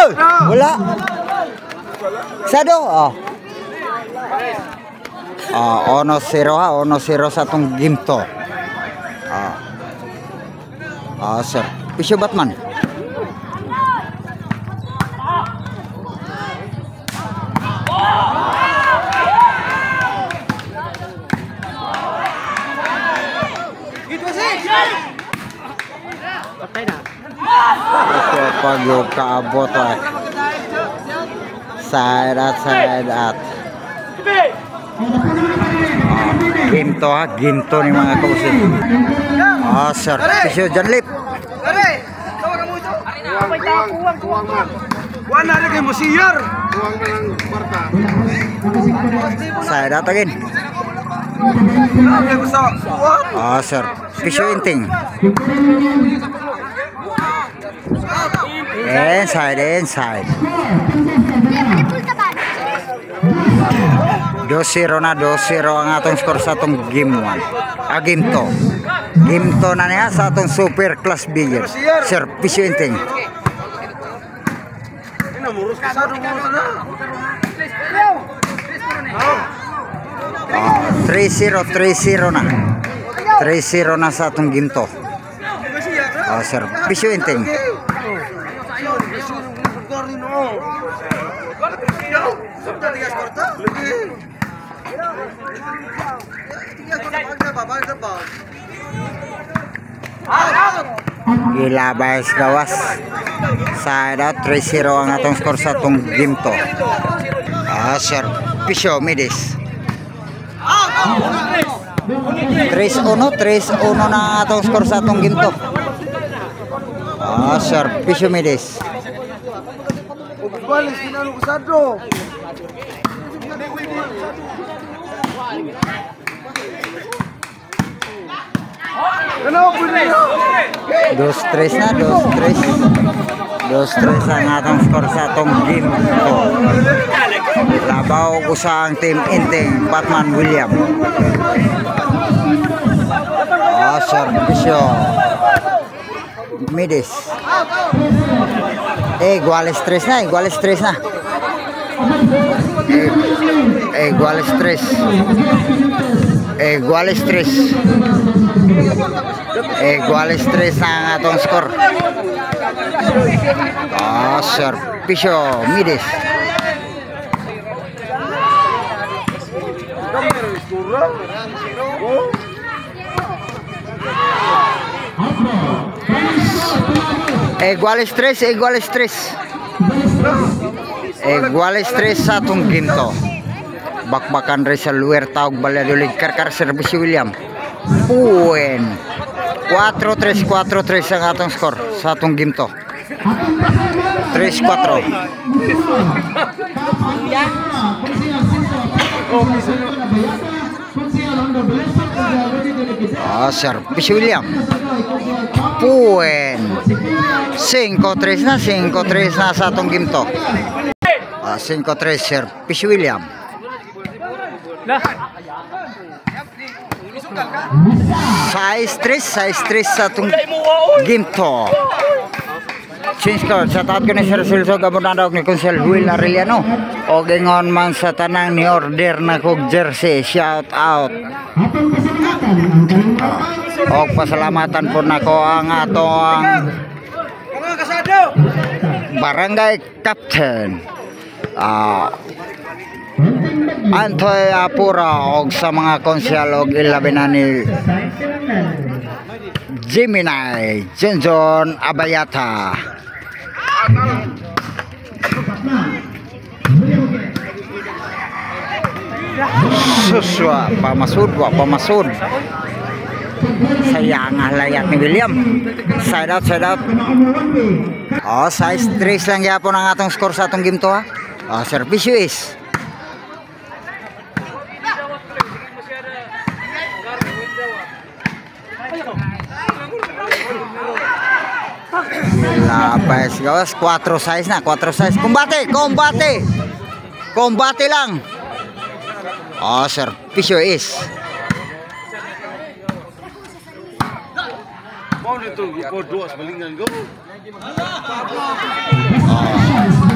Wala. Sado. Oh. Ono zero sa atong game to. Sir. Pisyo Batman. Pag yung kaabot side out ginto ni mga kausin. Sir pisyo janlip side out again. Sir pisyo inting inside 2-0 ang atong skor sa atong game 1. Game 2 na niya sa atong super class bigger. Sir pisyo inting 3-0 na 3-0 na sa atong game 2. Sir pisyo inting ilabay gawas side out 3-0 ang atong skor sa atong game 2. Sir pisyo midis 3-1 na atong skor sa atong game 2. Sir pisyo midis dos tres ang atong skor sa atong game 2. Labaw ko sa ang team inting Batman William. Sir pisyo midis iguales 3 na iguales 3 ang atong skor. Sir pisyo midis iguales 3 sa atong ginto. Bakbakan rin sa luwer tawag Valladolid karkar service William Puen 4-3 ang atong skor sa atong ginto. 3-4 Sir Pisyo William Puen 5-3 na sa atong ginto. 5-3 Sir Pisyo William 6-3 sa atong ginto. Change card sa taat ko ni Sir Silso Gabonadog ni Consel Will Arellano o gingon man sa tanang ni order na kog jersey shout out o pasalamatan po nako ang atong barangay captain Antoy Apura og sa mga konsyal og ilabi na ni Gemini Jenson Abayata. Suswa pamasud sayang layat ni William side out size 3 lang yapon ang atong skor sa atong game to servisyo is Lapes gawas 4-6 na 4-6 kombate lang servisyo is mau itu dua sebalingan go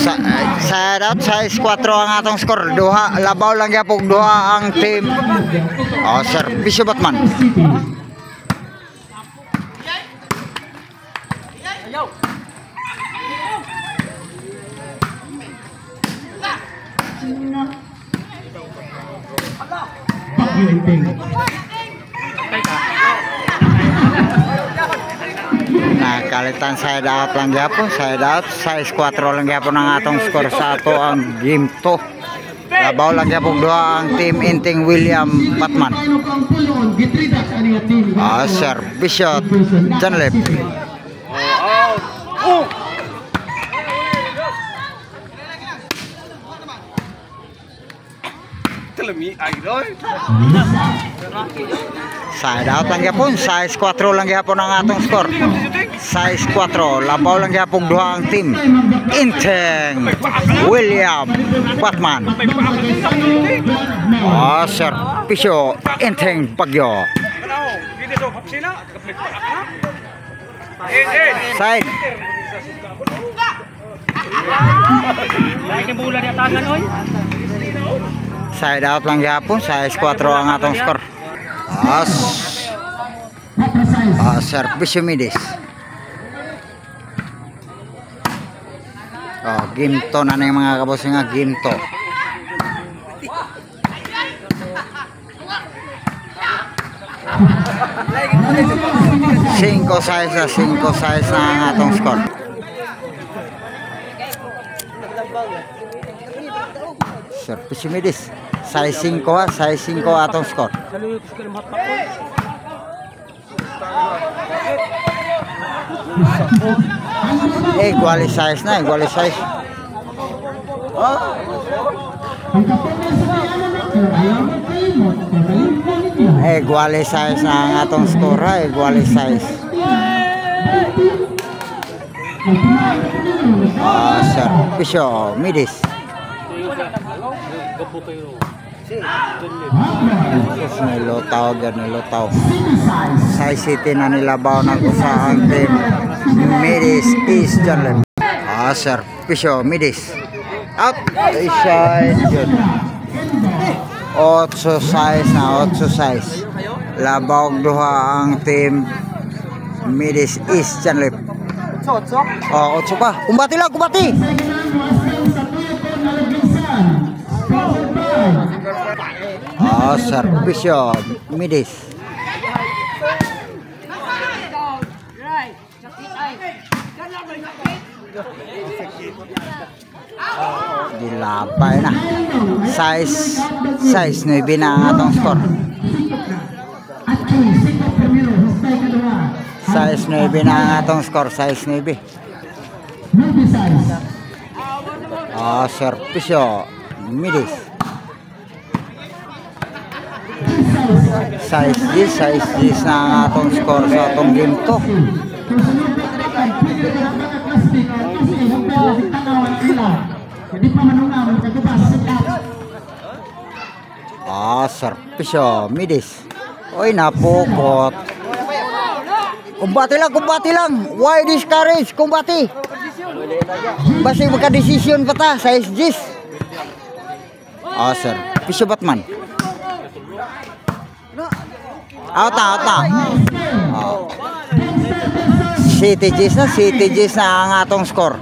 Side out, size 4 ang atong score. Duha, labaw lang yapog duha ang team. Oh, servisyo Batman. Nakalitan side out lang gyapon, side out, size 4 lang gyapon ang atong score sa ato ang game 2. Labaw lang gyapon duha ang team Inting William Batman. Servisyo Janlep. Side out lang gyapon, size 4 lang gyapon ang atong score. Size 4, labaw lang gyapon duha ang team Inting William Batman. Servisyo Inting Bagyo. Side. Side out lang gyapon, size 4 ang atong score. Servisyo Midis. Game to na yung mga kabos nga game to. Cinco size na ang atong score. Servisyo Midis. Size 5 atong score. Iguali size na, iguali size. Iguali size na ang atong score, iguali size. Servisyo Midis. Nilotaw. Size City na nilabaw na sa ang team Midis East Janlep. Servisyo Midis. Out. Side good. 8 size. Labaw duha ang team Midis East Janlep. 8 pa. Kumbati lang, kumbati. Servisyo Midis. Dilapay na. Size 9 na ang atong score. Size 9 na ang atong score. Size 9. Servisyo Midis. Size 10 na ang atong score sa atong game to. Servisyo Midis. Oy, napukot. Kumbati lang. Why discourage? Kumbati. Basta magka-desisyon pa ta. Size 10. Servisyo Batman. Out na. City G's na ang atong score.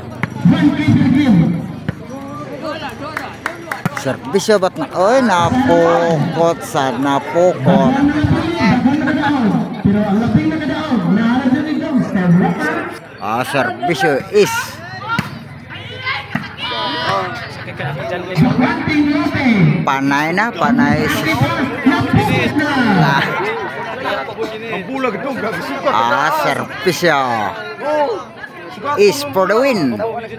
Servisyo Batman. Oy, napukot. Servisyo is. Panay. Servisyo is for the win.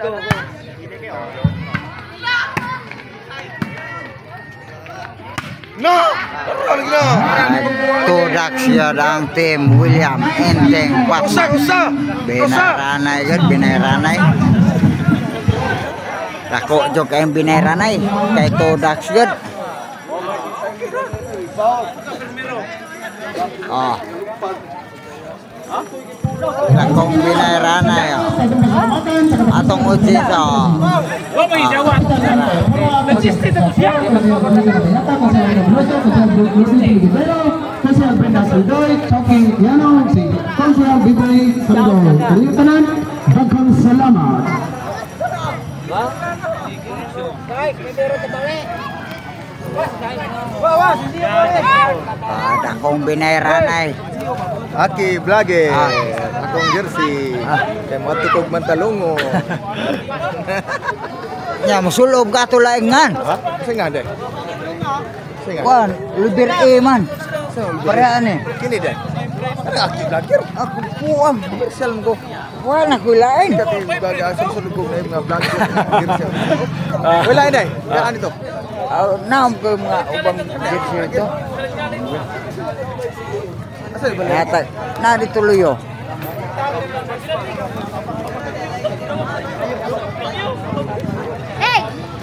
Tudak siya ang team William Inting Batman. Binaranay. Lako jog kayong binaranay. Kay tudak siya. Lakong binayarana yo. Atong uji so. Dakong binayarana ay. Aki blage, akong jersey, kay matukog man talungo. Nya musulob ka to laingan. Ha? Singa de. Singa. Wan, lubir man. Parehan eh. Kini de. Ano aki blagger? Aku puang. Commercial ko. Wan aku lain. Kati bagasong sulugog na yung mga blagger. Wala inay. Yan ito. Naam ko mga ubang jersey ito. Asa ba? Nata, na dituloy yo. Hey!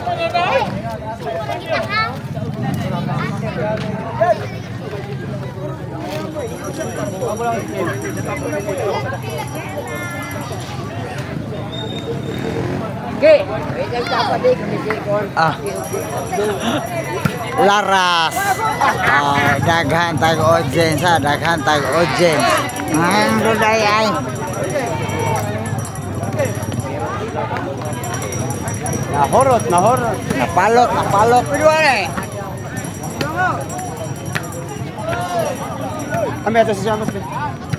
Ah. Laras. Daghan tag audience sa daghan tag audience. Ang ruday ay. Nahorot. Napalot. Kami atas sa jamas.